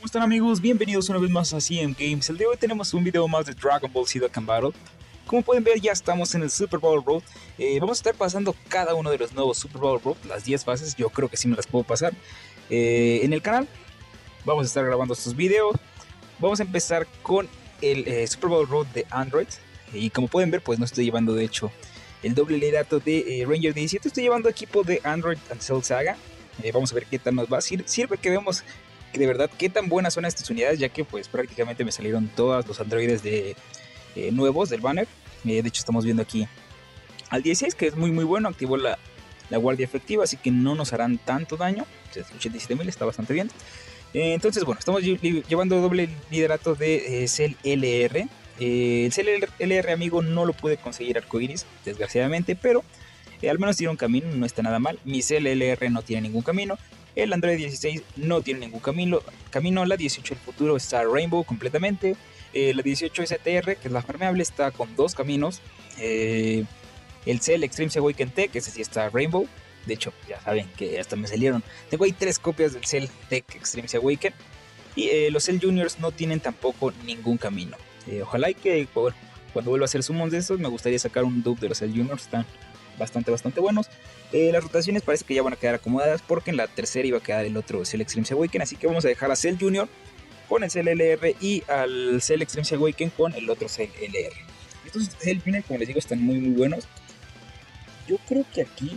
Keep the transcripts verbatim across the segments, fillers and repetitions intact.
¿Cómo están, amigos? Bienvenidos una vez más a C M Games. El día de hoy tenemos un video más de Dragon Ball Z Dokkan Battle. Como pueden ver, ya estamos en el Super Battle Road. eh, Vamos a estar pasando cada uno de los nuevos Super Battle Road, las diez fases. Yo creo que sí me las puedo pasar eh, en el canal. Vamos a estar grabando estos videos. Vamos a empezar con el eh, Super Battle Road de Android. Y como pueden ver, pues no estoy llevando de hecho el doble liderato de eh, Ranger diecisiete. Estoy llevando equipo de Android and Cell Saga. eh, Vamos a ver qué tal nos va. Sir Sirve que vemos que de verdad qué tan buenas son estas unidades, ya que pues prácticamente me salieron todos los androides de, eh, nuevos del banner. Eh, de hecho estamos viendo aquí al dieciséis, que es muy muy bueno, activó la, la guardia efectiva, así que no nos harán tanto daño. ochenta y siete mil está bastante bien. Eh, entonces bueno, estamos llevando doble liderato de eh, Cell L R. Eh, el Cell L R, amigo, no lo pude conseguir arcoiris, desgraciadamente, pero eh, al menos tiene un camino, no está nada mal. Mi Cell L R no tiene ningún camino. El Android dieciséis no tiene ningún camino. camino la dieciocho del futuro está Rainbow completamente. Eh, la dieciocho S T R, que es la farmeable, está con dos caminos. Eh, el Cell Extreme Awaken Tech, que ese sí está Rainbow. De hecho, ya saben que hasta me salieron. Tengo ahí tres copias del Cell Tech Extreme Awaken. Y eh, los Cell Juniors no tienen tampoco ningún camino. Eh, ojalá y que bueno, cuando vuelva a hacer summons de estos, me gustaría sacar un dub de los Cell Juniors. Están bastante, bastante buenos. Eh, las rotaciones parece que ya van a quedar acomodadas, porque en la tercera iba a quedar el otro Cell Extreme Awaken. Así que vamos a dejar a Cell Junior con el Cell L R y al Cell Extreme Awaken con el otro Cell L R. Estos Cell Junior, como les digo, están muy muy buenos. Yo creo que aquí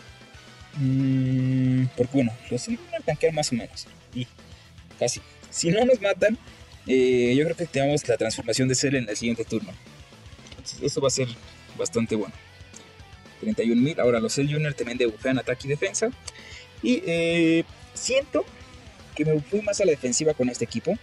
mmm, porque bueno, los Cell Junior tanquean más o menos y casi, si no nos matan, eh, yo creo que activamos la transformación de Cell en el siguiente turno. Entonces, eso va a ser bastante bueno. treinta y un mil. Ahora los Cell Junior también debufean ataque y defensa. Y eh, siento que me fui más a la defensiva con este equipo.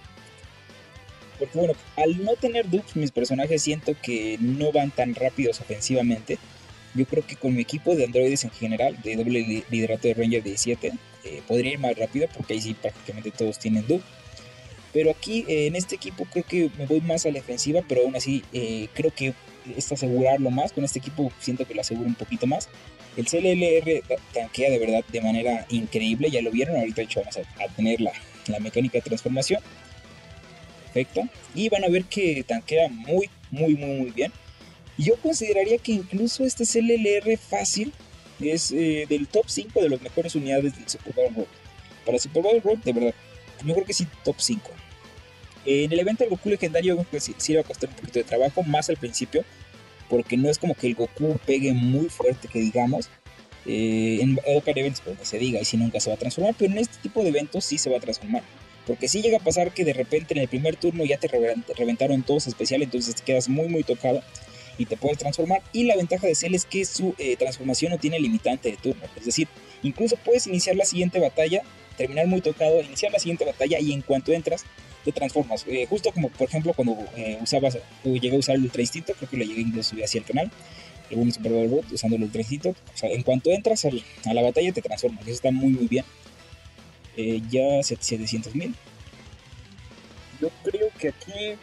Porque bueno, al no tener dupes, mis personajes siento que no van tan rápidos ofensivamente. Yo creo que con mi equipo de androides en general, de doble liderato de Ranger diecisiete, eh, podría ir más rápido, porque ahí sí prácticamente todos tienen dupe. Pero aquí eh, en este equipo creo que me voy más a la defensiva, pero aún así eh, creo que es asegurarlo más. Con este equipo siento que lo aseguro un poquito más. El C L R tanquea de verdad de manera increíble, ya lo vieron. Ahorita de hecho vamos a, a tener la, la mecánica de transformación. Perfecto. Y van a ver que tanquea muy, muy, muy, muy bien. Y yo consideraría que incluso este C L R fácil es eh, del top cinco de las mejores unidades del Super Battle Road. Para Super Battle Road, de verdad, yo creo que sí, top cinco. En el evento del Goku legendario, yo creo que sí, sí va a costar un poquito de trabajo, más al principio, porque no es como que el Goku pegue muy fuerte, que digamos. Eh, en Open Events, pues que se diga, y si nunca se va a transformar, pero en este tipo de eventos sí se va a transformar. Porque si sí llega a pasar que de repente en el primer turno ya te reventaron todos especial, entonces te quedas muy muy tocado y te puedes transformar. Y la ventaja de Cell es que su eh, transformación no tiene limitante de turno, es decir, incluso puedes iniciar la siguiente batalla, terminar muy tocado, iniciar la siguiente batalla y en cuanto entras te transformas, eh, justo como por ejemplo cuando eh, usabas, o llegué a usar el Ultra Instinto, creo que lo llegué incluso subir hacia el canal, algún Super Battle Road usando el Ultra Instinto. O sea, en cuanto entras al, a la batalla te transformas, eso está muy muy bien. Eh, ya setecientos mil. Yo creo que aquí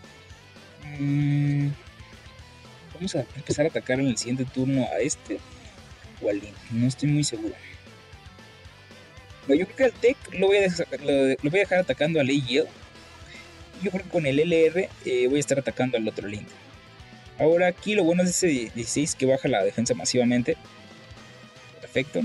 mmm, vamos a empezar a atacar en el siguiente turno a este o al Link, no estoy muy seguro. No, yo creo que al Tech lo voy a dejar, lo, lo voy a dejar atacando a Lei Yield. Yo creo que con el L R eh, voy a estar atacando al otro Link. Ahora aquí lo bueno es ese dieciséis que baja la defensa masivamente. Perfecto.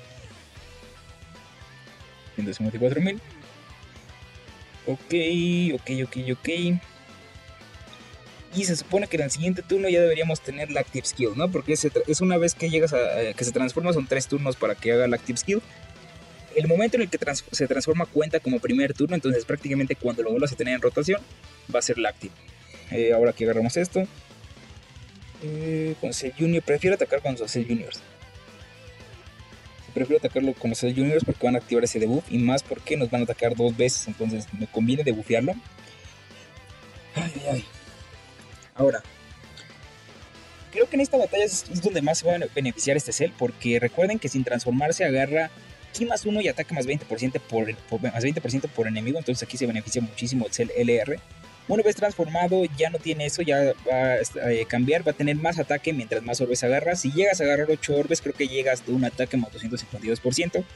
ciento cincuenta y cuatro mil. Ok, ok, ok, ok. Y se supone que en el siguiente turno ya deberíamos tener la Active Skill, ¿no? Porque es, es una vez que llegas a eh, que se transforma, son tres turnos para que haga la Active Skill. El momento en el que trans se transforma cuenta como primer turno, entonces prácticamente cuando lo vuelvas a tener en rotación va a ser la Active. Eh, ahora que agarramos esto, eh, con Cell Junior, prefiero atacar con los Cell Juniors. Prefiero atacarlo con los Cell Juniors porque van a activar ese debuff, y más porque nos van a atacar dos veces, entonces me conviene debufearlo. Ay, ay, ay. Ahora, creo que en esta batalla es, es donde más se va a beneficiar este Cell, porque recuerden que sin transformarse agarra Ki más uno y ataca más veinte por ciento por, por, más veinte por ciento por enemigo, entonces aquí se beneficia muchísimo el Cell L R. Una vez transformado ya no tiene eso, ya va a eh, cambiar, va a tener más ataque mientras más orbes agarras. Si llegas a agarrar ocho orbes, creo que llegas de un ataque más doscientos cincuenta y dos por ciento.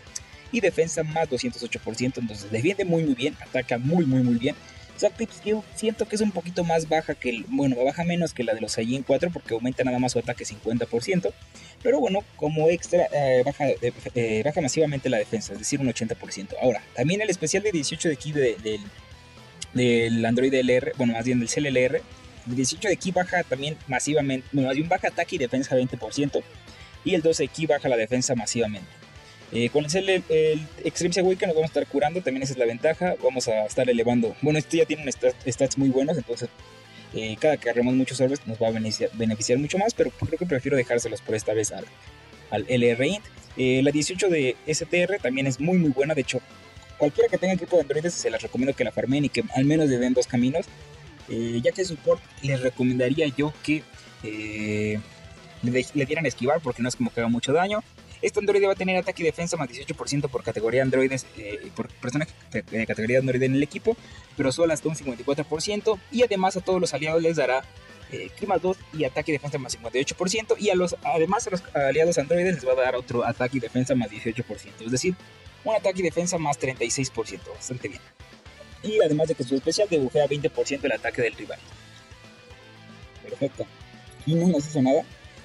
y defensa más doscientos ocho por ciento. Entonces defiende muy muy bien, ataca muy muy muy bien. Su Active Skill siento que es un poquito más baja que el, bueno, baja menos que la de los Saiyajin cuatro porque aumenta nada más su ataque cincuenta por ciento. Pero bueno, como extra eh, baja, eh, baja masivamente la defensa, es decir, un ochenta por ciento. Ahora, también el especial de dieciocho de ki de, de, de, del Android L R, bueno, más bien del C L L R, el dieciocho de ki baja también masivamente, bueno, más bien baja ataque y defensa veinte por ciento. Y el doce de ki baja la defensa masivamente. Eh, con el, el, el Extreme Awaken nos vamos a estar curando, también esa es la ventaja. Vamos a estar elevando. Bueno, esto ya tiene un stat, stats muy buenos, entonces eh, cada que agarremos muchos orbes nos va a beneficiar, beneficiar mucho más. Pero creo que prefiero dejárselos por esta vez al, al L R Int. Eh, la dieciocho de S T R también es muy muy buena. De hecho, cualquiera que tenga equipo de androides se las recomiendo que la farmen y que al menos le den dos caminos. Eh, ya que support les recomendaría yo que eh, le, le dieran esquivar porque no es como que haga mucho daño. Este androide va a tener ataque y defensa más dieciocho por ciento por categoría androides, eh, por personaje de categoría androide en el equipo, pero solo hasta un cincuenta y cuatro por ciento. Y además a todos los aliados les dará eh, ki más dos y ataque y defensa más cincuenta y ocho por ciento. Y a los, además a los aliados androides les va a dar otro ataque y defensa más dieciocho por ciento. Es decir, un ataque y defensa más treinta y seis por ciento, bastante bien. Y además de que su especial debufea veinte por ciento el ataque del rival. Perfecto. Y no nos hizo nada.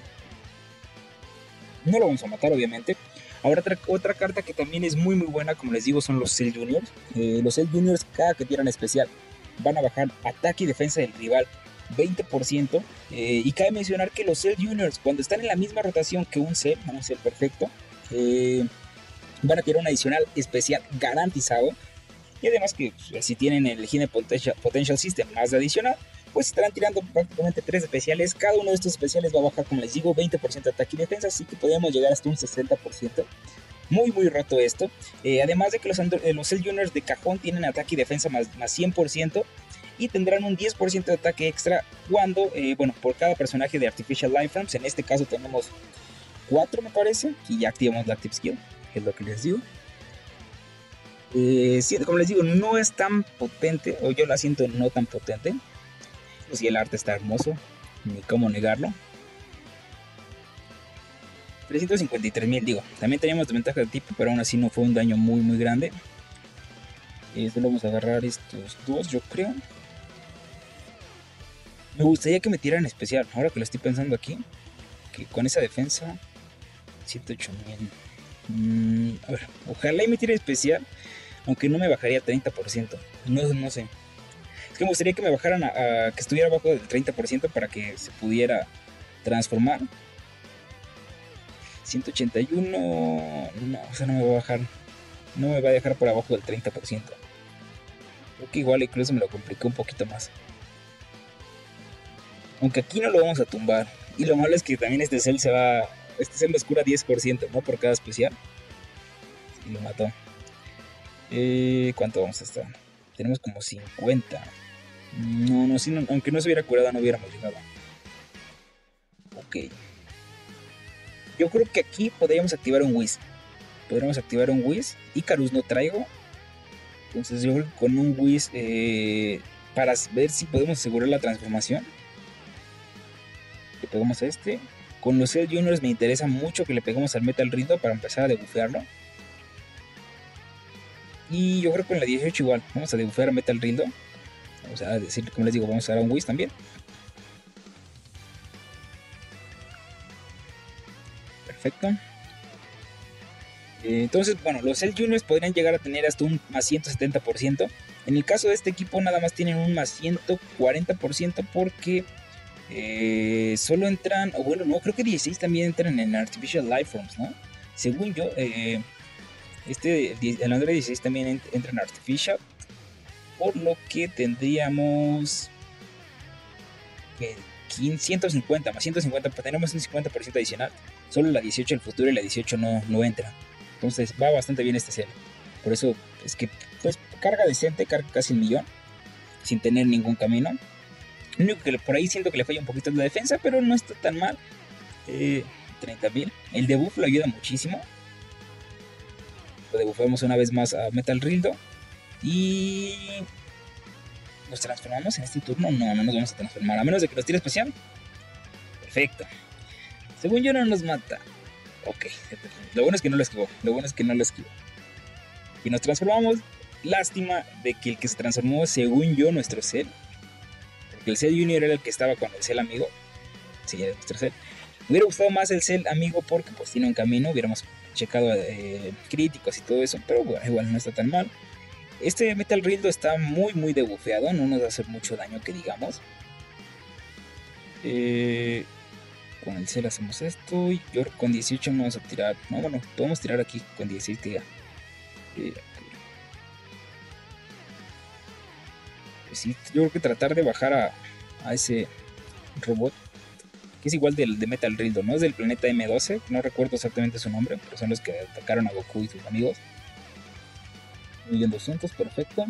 No lo vamos a matar, obviamente. Ahora otra, otra carta que también es muy muy buena, como les digo, son los Cell Juniors. Eh, los Cell Juniors, cada que tiran especial, van a bajar ataque y defensa del rival veinte por ciento. Eh, y cabe mencionar que los Cell Juniors, cuando están en la misma rotación que un Cell, un Cell perfecto, eh, van a tirar un adicional especial garantizado. Y además que pues, si tienen el Gene Potential, Potential System más de adicional, pues estarán tirando prácticamente tres especiales. Cada uno de estos especiales va a bajar, como les digo, veinte por ciento de ataque y defensa, así que podríamos llegar hasta un sesenta por ciento. Muy muy roto esto. Eh, además de que los, eh, los Cell Juniors de cajón tienen ataque y defensa más, más cien por ciento. Y tendrán un diez por ciento de ataque extra cuando, eh, bueno, por cada personaje de Artificial Lifeforms. En este caso tenemos cuatro me parece. Y ya activamos la Active Skill, que es lo que les digo. Eh, sí, como les digo, no es tan potente, o yo la siento no tan potente. Pues sí, el arte está hermoso, ni cómo negarlo. trescientos cincuenta y tres mil, digo, también teníamos desventaja de tipo, pero aún así no fue un daño muy muy grande. Eh, solo vamos a agarrar estos dos, yo creo. Me gustaría que me tiraran especial, ahora que lo estoy pensando aquí, que con esa defensa, ciento ocho mil. Mm, a ver, ojalá y me tire especial, aunque no me bajaría treinta por ciento, no, no sé. Es que me gustaría que me bajaran a, a que estuviera abajo del treinta por ciento para que se pudiera transformar. ciento ochenta y uno, no, o sea, no me va a bajar, no me va a dejar por abajo del treinta por ciento. Creo que igual incluso me lo complicó un poquito más. Aunque aquí no lo vamos a tumbar. Y lo malo es que también este cel se va, este cel nos cura diez por ciento, ¿no? Por cada especial. Y lo mató. Eh, ¿Cuánto vamos a estar? Tenemos como cincuenta. No, no, sí, no, aunque no se hubiera curado no hubiéramos llegado. Ok. Yo creo que aquí podríamos activar un Whis. Podríamos activar un Whis. Icarus no traigo. Entonces yo creo que con un Whis eh, para ver si podemos asegurar la transformación. Le pegamos a este. Con los Cell Juniors me interesa mucho que le pegamos al Metal Rindo para empezar a debufearlo. Y yo creo que con la dieciocho igual. Vamos a debufear a Metal Rindo. Vamos a decir, como les digo, vamos a dar un Whis también. Perfecto. Eh, entonces, bueno, los Cell Juniors podrían llegar a tener hasta un más ciento setenta por ciento. En el caso de este equipo nada más tienen un más ciento cuarenta por ciento porque eh, solo entran, o bueno, no, creo que dieciséis también entran en Artificial Lifeforms, ¿no? Según yo, eh, este, el Android dieciséis también entra en Artificial, por lo que tendríamos eh, ciento cincuenta, más ciento cincuenta, tenemos un cincuenta por ciento adicional. Solo la dieciocho del futuro y la dieciocho no, no entra. Entonces va bastante bien este cel. Por eso es que pues carga decente, carga casi un millón, sin tener ningún camino. Lo único que por ahí siento que le falla un poquito la defensa, pero no está tan mal. Eh, treinta mil. El debuff lo ayuda muchísimo. Lo debuffamos una vez más a Metal Rildo. Y ¿nos transformamos en este turno? No, no nos vamos a transformar, a menos de que nos tire especial. Perfecto. Según yo no nos mata. Ok, lo bueno es que no lo esquivó. Lo bueno es que no lo esquivó. Y nos transformamos. Lástima de que el que se transformó, según yo, nuestro Cell. Porque el Cell Junior era el que estaba con el Cell amigo. Sí, era nuestro Cell. Me hubiera gustado más el Cell amigo porque pues tiene un camino. Hubiéramos checado eh, críticos y todo eso. Pero bueno, igual no está tan mal. Este Metal Rildo está muy muy debufeado. No nos va a hacer mucho daño que digamos. Eh, con el Cell hacemos esto. Y yo con dieciocho no vamos a tirar. No, bueno, podemos tirar aquí con dieciséis que ya. Eh, pues sí, yo creo que tratar de bajar a, a ese robot. Que es igual del de Metal Rildo, ¿no? Es del planeta M doce. No recuerdo exactamente su nombre. Pero son los que atacaron a Goku y sus amigos. un millón doscientos, perfecto.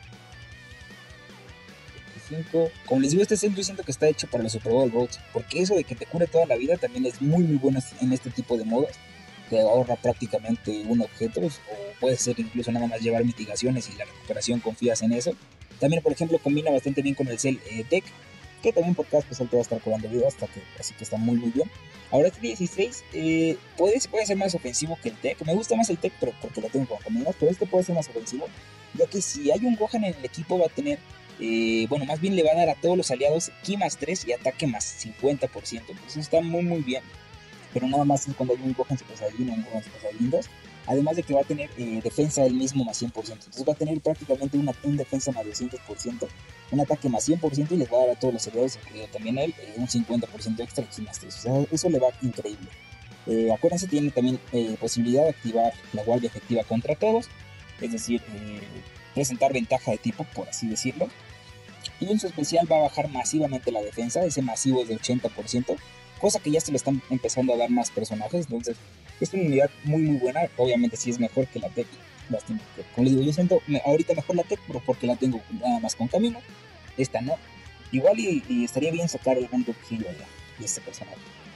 Como les digo, este set yo siento que está hecho para los Super Bowl Roads, porque eso de que te cure toda la vida también es muy muy bueno en este tipo de modos. Te ahorra prácticamente un objeto, o puede ser incluso nada más llevar mitigaciones y la recuperación confías en eso. También, por ejemplo, combina bastante bien con el Cell eh, Tech, que también por cada especial te va a estar curando vida, hasta que, así que está muy muy bien. Ahora este dieciséis eh, puede, puede ser más ofensivo que el Tech. Me gusta más el Tech pero porque lo tengo como caminos, pero este puede ser más ofensivo, ya que si hay un Gohan en el equipo va a tener, eh, bueno, más bien le va a dar a todos los aliados Ki más tres y ataque más cincuenta por ciento. Entonces está muy muy bien. Pero nada más es cuando hay un Gohan Super Saiyajin o un Gohan Super Saiyajin dos. Además de que va a tener eh, defensa del mismo más cien por ciento. Entonces va a tener prácticamente una, un defensa más doscientos por ciento, un ataque más cien por ciento y les va a dar a todos los aliados, incluido también a él, eh, un cincuenta por ciento extra Ki más tres. O sea, eso le va increíble. Eh, acuérdense, tiene también eh, posibilidad de activar la guardia efectiva contra todos. Es decir, eh, presentar ventaja de tipo, por así decirlo. Y en su especial va a bajar masivamente la defensa, ese masivo es de ochenta por ciento, cosa que ya se le están empezando a dar más personajes. Entonces es una unidad muy muy buena. Obviamente sí es mejor que la Tech. Lástima que, como les digo, yo siento me, ahorita mejor la Tech, pero porque la tengo nada más con camino. Esta no. Igual y, y estaría bien sacar algún duplicillo de, de este personaje.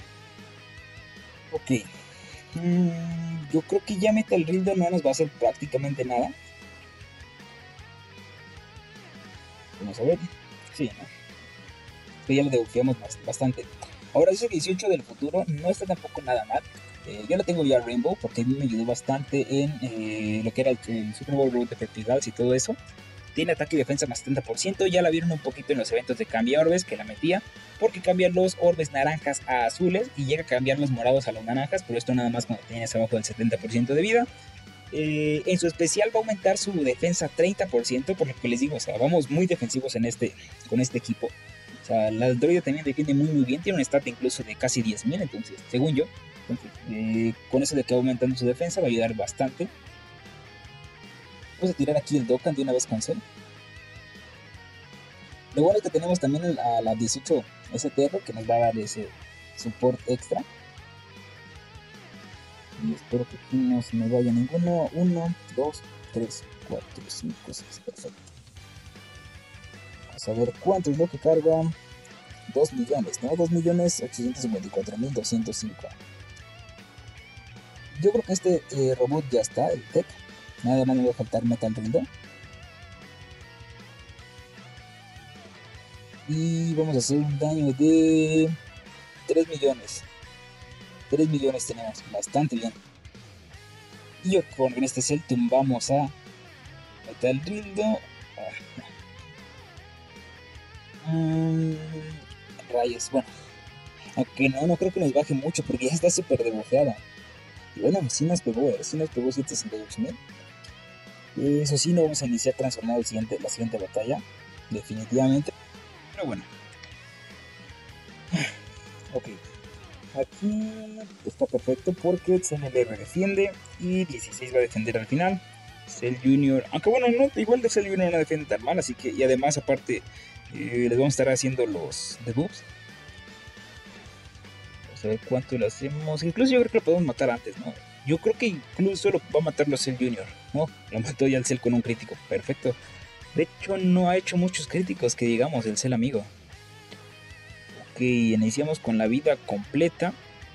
Ok. Mm, yo creo que ya Metal Rildo no nos va a hacer prácticamente nada. Vamos a ver. Sí, ¿no? Que ya lo debufiamos bastante. Ahora ese dieciocho del futuro no está tampoco nada mal. Eh, yo lo tengo ya Rainbow porque a mí me ayudó bastante en eh, lo que era el, el Super Bowl Road de Fertigals y todo eso. Tiene ataque y defensa más setenta por ciento. Ya la vieron un poquito en los eventos de cambia orbes que la metía. Porque cambia los orbes naranjas a azules y llega a cambiar los morados a los naranjas. Pero esto nada más cuando tienes abajo del setenta por ciento de vida. Eh, en su especial va a aumentar su defensa treinta por ciento. Por lo que les digo, o sea, vamos muy defensivos en este, con este equipo. O sea, la droide también defiende muy muy bien. Tiene un stat incluso de casi diez mil. Entonces, según yo, entonces, eh, con eso de que va aumentando su defensa va a ayudar bastante. Vamos a tirar aquí el Dokkan de una vez con Cell. Lo bueno es que tenemos también a la dieciocho S T R que nos va a dar ese support extra. Y espero que aquí no se me vaya ninguno. uno, dos, tres, cuatro, cinco, seis. Perfecto. Vamos a ver cuánto es lo que carga. dos millones, ¿no? dos millones ochocientos cincuenta y cuatro mil doscientos cinco. Yo creo que este eh, robot ya está, el Tech. Nada más me va a faltar Metal Rildo. Y vamos a hacer un daño de tres millones. tres millones tenemos, bastante bien. Y yo con este Cell tumbamos a Metal Rildo. Ah, no. mm, rayos, bueno. Aunque no, no creo que nos baje mucho porque ya está súper debufeada. Y bueno, sí nos pegó, ¿eh? Sí nos pegó ciento sesenta y ocho mil. Eso sí, no vamos a iniciar transformado el siguiente, la siguiente batalla. Definitivamente. Pero bueno. Ok. Aquí está perfecto porque C N L R defiende y dieciséis va a defender al final. Cell Junior, aunque bueno, no, igual de Cell Junior no defiende tan mal, así que, y además aparte eh, les vamos a estar haciendo los debuffs. Vamos a ver cuánto lo hacemos. Incluso yo creo que lo podemos matar antes, ¿no? Yo creo que incluso lo va a matar los Cell Junior, ¿no? Lo mató ya el Cell con un crítico, perfecto. De hecho no ha hecho muchos críticos que digamos el Cell amigo. Ok, iniciamos con la vida completa.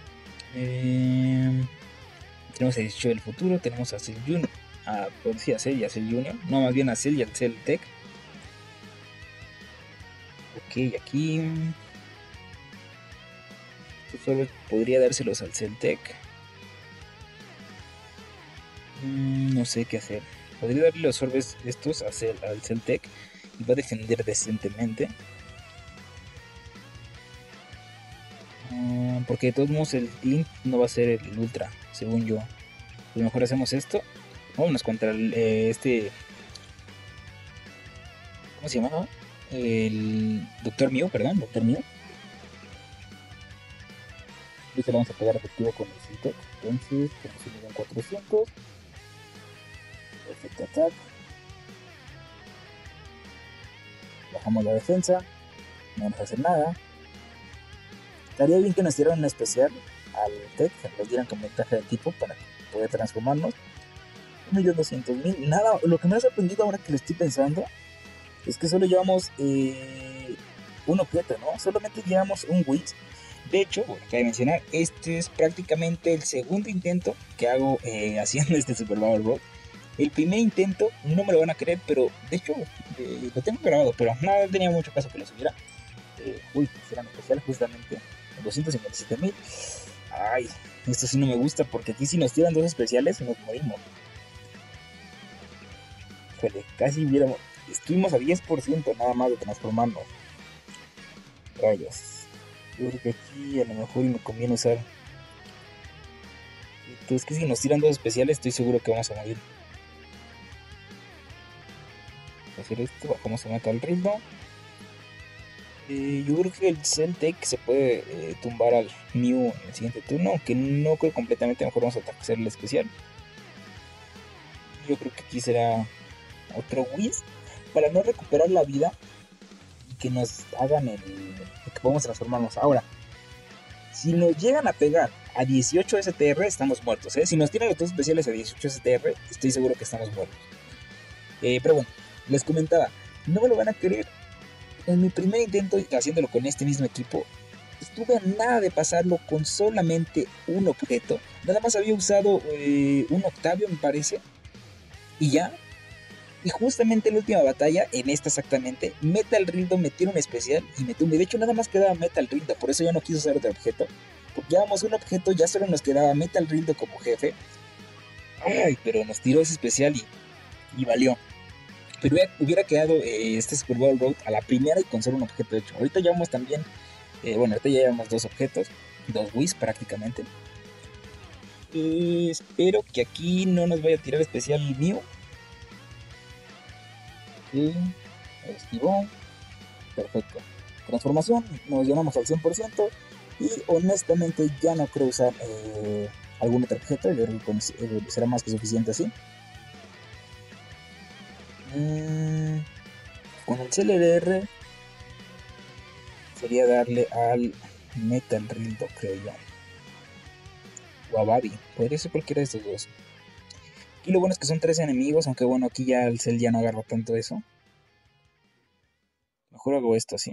Eh, tenemos el dieciocho del futuro, tenemos a Cell Junior. A, pues sí, a Cell y a Cell Junior. No, más bien a Cell y al Cell Tech. Ok, aquí. Esto solo podría dárselos al Cell Tech. Mm, no sé qué hacer. Podría darle los orbes estos a Cell, al Celtec y va a defender decentemente. Uh, porque de todos modos el Link no va a ser el Ultra, según yo. Pues mejor hacemos esto. Vámonos contra el, eh, este... ¿Cómo se llamaba? El Doctor Mew, perdón, Doctor Mew. Y se lo vamos a pegar efectivo con el Celtec. Entonces, tenemos un cuatrocientos. Perfecto attack. Bajamos la defensa. No vamos a hacer nada. Estaría bien que nos dieran un especial al Tech, que nos dieran como ventaja de tipo para poder transformarnos. un millón doscientos mil. Nada, lo que me ha sorprendido ahora que lo estoy pensando es que solo llevamos eh, un objeto, ¿no? Solamente llevamos un Wiz. De hecho, bueno, cabe mencionar, este es prácticamente el segundo intento que hago eh, haciendo este Super Power Road. El primer intento, no me lo van a creer, pero de hecho eh, lo tengo grabado, pero no tenía mucho caso que lo subiera. Eh, uy, será especial justamente. doscientos cincuenta y siete mil. Ay, esto sí no me gusta porque aquí si nos tiran dos especiales nos morimos. Híjole, casi hubiéramos... Estuvimos a diez por ciento nada más de transformarnos. Rayos. Yo creo que aquí a lo mejor me conviene usar... Entonces que si nos tiran dos especiales estoy seguro que vamos a morir. Voy a hacer esto, bajamos a Metal Rildo. Eh, yo creo que el Celtec se puede eh, tumbar al Mew en el siguiente turno, aunque no creo completamente, mejor vamos a hacer el especial. Yo creo que aquí será otro Whis para no recuperar la vida y que nos hagan el que podamos transformarnos. Ahora, si nos llegan a pegar a dieciocho S T R, estamos muertos, ¿eh? Si nos tiran los dos especiales a dieciocho S T R, estoy seguro que estamos muertos. Eh, pero bueno, les comentaba, no me lo van a querer. En mi primer intento haciéndolo con este mismo equipo, estuve a nada de pasarlo con solamente un objeto. Nada más había usado eh, un Octavio, me parece. Y ya. Y justamente en la última batalla, en esta exactamente, Metal Rildo metió un especial y me tumbe. De hecho, nada más quedaba Metal Rildo, por eso ya no quise usar otro objeto. Porque llevamos un objeto, ya solo nos quedaba Metal Rildo como jefe. Ay, pero nos tiró ese especial y, y valió. Pero hubiera, hubiera quedado eh, este Super Bowl Road a la primera y con solo un objeto hecho. Ahorita llevamos también, eh, bueno, ahorita ya llevamos dos objetos, dos Whis prácticamente. Y espero que aquí no nos vaya a tirar especial mío. Y esquivó. Perfecto. Transformación, nos llenamos al cien por ciento. Y honestamente ya no creo usar eh, algún otro objeto. Yo creo que con, eh, será más que suficiente así. Mm, con el C L D R sería darle al Metal Rildo, creo yo. O a Babi. Podría ser cualquiera de estos dos. Aquí lo bueno es que son tres enemigos, aunque bueno, aquí ya el Cell ya no agarra tanto eso. Mejor hago esto así.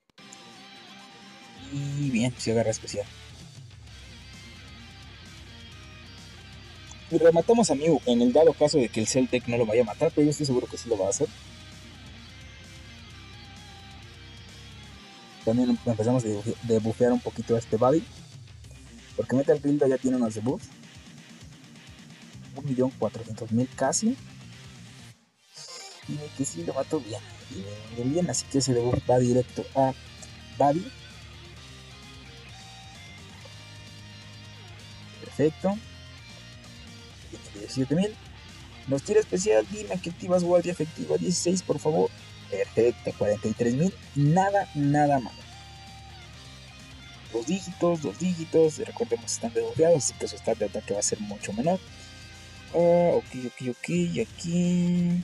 Y bien, si agarra especial. Y rematamos a Mew en el dado caso de que el Celtec no lo vaya a matar, pero yo estoy seguro que sí lo va a hacer. También empezamos a bufear un poquito a este Babi, porque Metal Rildo ya tiene unos debuffs. un millón cuatrocientos mil casi. Y que sí lo mató bien. Bien, bien, así que ese debuff va directo a Babi. Perfecto. diecisiete mil. Nos tira especial. Dime que activas guardia efectiva. dieciséis, por favor. Perfecto. cuarenta y tres mil. Nada, nada malo. Dos dígitos, dos dígitos. Recordemos, están debuffeados, así que su start de ataque va a ser mucho menor. Uh, ok, ok, ok. Y aquí.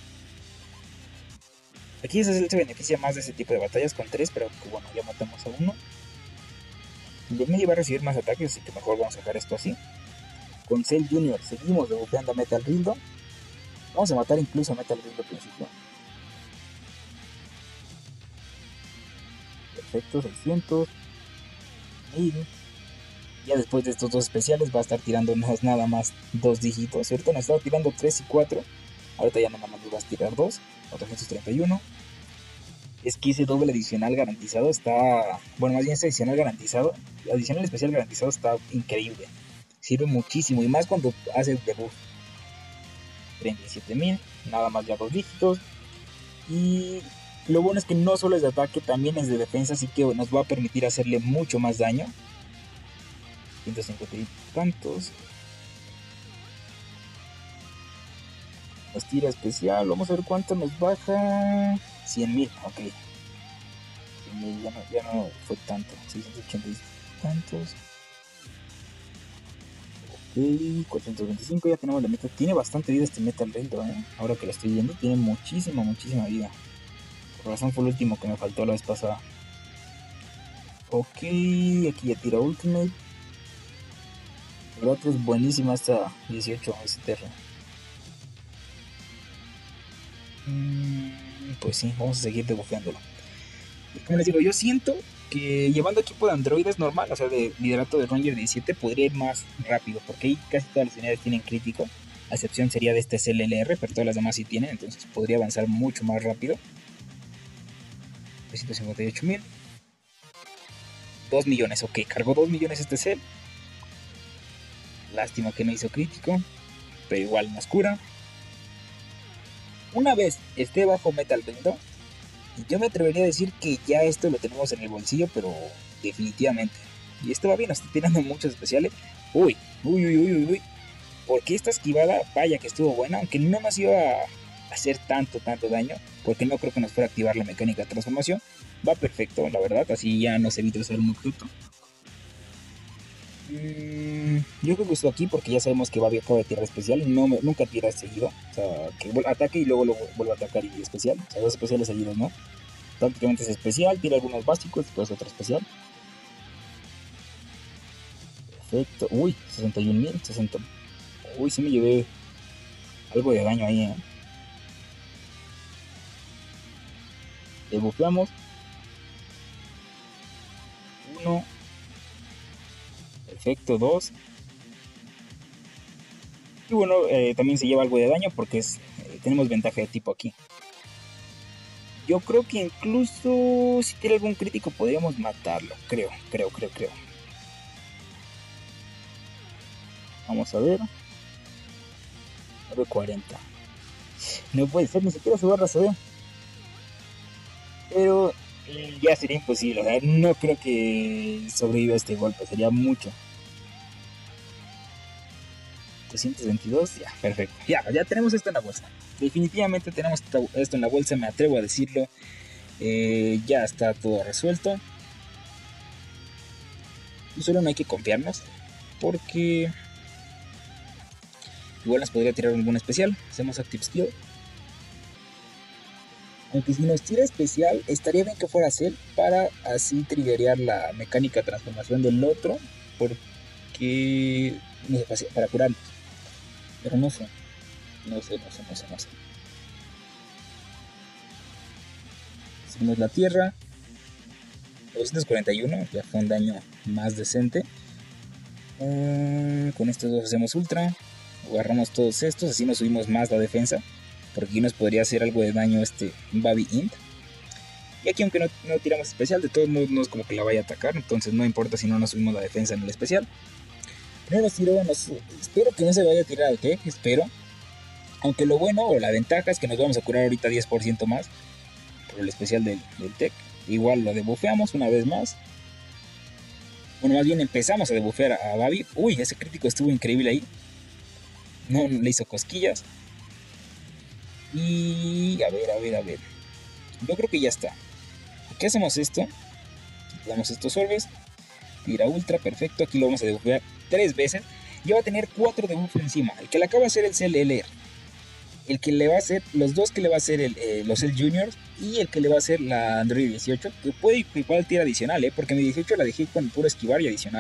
Aquí se, se beneficia más de ese tipo de batallas con tres, pero bueno, ya matamos a uno. El de medio va a recibir más ataques, así que mejor vamos a dejar esto así. Con Cell Junior seguimos debufeando a Metal Rildo. Vamos a matar incluso a Metal Rildo al principio. Perfecto, seiscientos. Y ya después de estos dos especiales va a estar tirándonos nada más dos dígitos. Ahorita nos estaba tirando tres y cuatro. Ahorita ya nada más nos va a tirar dos. cuatrocientos treinta y uno. Es que ese doble adicional garantizado está... Bueno, más bien ese adicional garantizado. Adicional especial garantizado está increíble. Sirve muchísimo. Y más cuando haces debuff. treinta y siete mil, nada más ya dos dígitos. Y lo bueno es que no solo es de ataque, también es de defensa, así que nos va a permitir hacerle mucho más daño. ciento cincuenta y tantos. Nos tira especial, vamos a ver cuánto nos baja. cien mil, ok. cien mil ya no, ya no fue tanto, seiscientos ochenta y tantos. Ok, cuatrocientos veinticinco, ya tenemos la meta. Tiene bastante vida este Metal Rail, ¿eh? Ahora que lo estoy viendo, tiene muchísima, muchísima vida. Por razón fue el último que me faltó la vez pasada. Ok, aquí ya tira Ultimate. El otro es buenísima hasta dieciocho S T R. Mm, pues sí, vamos a seguir debufándolo. Y como les digo, yo siento que llevando equipo de androides normal, o sea, de liderato de Ranger diecisiete, podría ir más rápido, porque ahí casi todas las unidades tienen crítico. A excepción sería de este C L L R, pero todas las demás sí tienen, entonces podría avanzar mucho más rápido. trescientos cincuenta y ocho mil. dos millones, ok, cargó dos millones este cel. Lástima que no hizo crítico, pero igual nos cura. Una vez esté bajo Metal Bento, yo me atrevería a decir que ya esto lo tenemos en el bolsillo, pero definitivamente. Y esto va bien, nos está tirando muchos especiales. Uy, uy, uy, uy, uy. Porque esta esquivada, vaya que estuvo buena, aunque no nos iba a hacer tanto, tanto daño, porque no creo que nos fuera a activar la mecánica de transformación. Va perfecto, la verdad, así ya nos evita usar un objeto. Mm, yo creo que esto aquí porque ya sabemos que Babi acaba de tirar especial y no, nunca tira seguido. O sea, que ataque y luego, luego vuelve a atacar y especial. O sea, dos especiales seguidos, ¿no? Prácticamente es especial, tira algunos básicos, después otro especial. Perfecto. Uy, sesenta y un mil, sesenta. Uy, sí me llevé algo de daño ahí, ¿eh? Le bufeamos. Uno. Perfecto, dos. Y bueno, eh, también se lleva algo de daño porque es, eh, tenemos ventaja de tipo aquí. Yo creo que incluso si tiene algún crítico podríamos matarlo. Creo, creo, creo, creo. Vamos a ver. nueve cuarenta. No puede ser, ni siquiera su barra se ve. Pero ya sería imposible. O sea, no creo que sobreviva a este golpe. Sería mucho. doscientos veintidós, ya, perfecto. Ya, ya tenemos esto en la bolsa. Definitivamente tenemos esto en la bolsa, me atrevo a decirlo. Eh, ya está todo resuelto. Y solo no hay que confiarnos, porque igual nos podría tirar algún especial. Hacemos Active Skill. Aunque si nos tira especial, estaría bien que fuera Cell para así triggerear la mecánica de transformación del otro. Porque no sé, para curarnos. Pero no sé. No sé, no sé, no sé, no sé. Hicimos la tierra. doscientos cuarenta y uno, ya fue un daño más decente. Uh, con estos dos hacemos ultra. Agarramos todos estos, así nos subimos más la defensa. Porque aquí nos podría hacer algo de daño este Babi Int. Y aquí aunque no, no tiramos especial, de todos modos no es como que la vaya a atacar. Entonces no importa si no nos subimos la defensa en el especial. No nos tiró, nos, espero que no se vaya a tirar al tech, espero. Aunque lo bueno o la ventaja es que nos vamos a curar ahorita diez por ciento más por el especial del, del tech. Igual lo debufeamos una vez más. Bueno, más bien empezamos a debufear a, a Babi. Uy, ese crítico estuvo increíble ahí. No, no le hizo cosquillas. Y a ver, a ver, a ver. Yo creo que ya está. ¿Qué hacemos esto? Damos estos orbes. Tira ultra, perfecto. Aquí lo vamos a debufear tres veces. Y va a tener cuatro debuffs encima. El que le acaba de hacer el C L L R. El que le va a hacer, los dos que le va a hacer el, eh, los Cell Juniors. Y el que le va a hacer la Android dieciocho. Que puede igual tira adicional, ¿eh? Porque mi dieciocho la dejé con puro esquivar y adicional.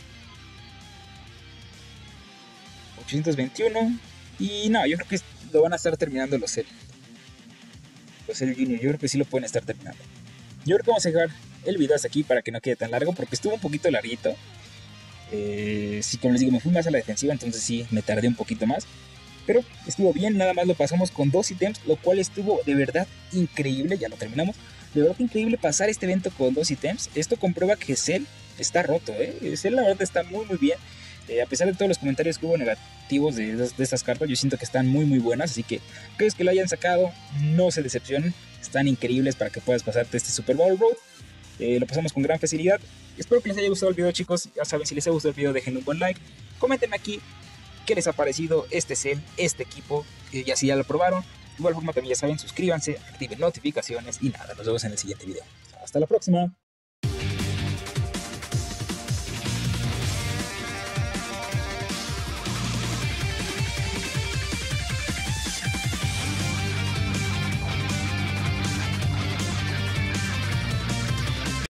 ochocientos veintiuno. Y no, yo creo que lo van a estar terminando los Cell. Los Cell Junior, yo creo que sí lo pueden estar terminando. Yo creo que vamos a dejar el video hasta aquí para que no quede tan largo. Porque estuvo un poquito larguito. Eh, sí, como les digo, me fui más a la defensiva. Entonces sí, me tardé un poquito más. Pero estuvo bien, nada más lo pasamos con dos ítems, lo cual estuvo de verdad increíble, ya lo terminamos. De verdad increíble pasar este evento con dos ítems. Esto comprueba que Cell está roto, ¿eh? Cell la verdad está muy muy bien. Eh, a pesar de todos los comentarios que hubo negativos de, de, de estas cartas, yo siento que están muy muy buenas, así que aquellos que lo hayan sacado, no se decepcionen, están increíbles para que puedas pasarte este Super Bowl Road. Eh, lo pasamos con gran facilidad. Espero que les haya gustado el video, chicos. Ya saben, si les ha gustado el video, déjenle un buen like. Coméntenme aquí qué les ha parecido este set, este equipo, eh, y así ya lo probaron. De igual forma también ya saben, suscríbanse, activen notificaciones y nada, nos vemos en el siguiente video. Hasta la próxima.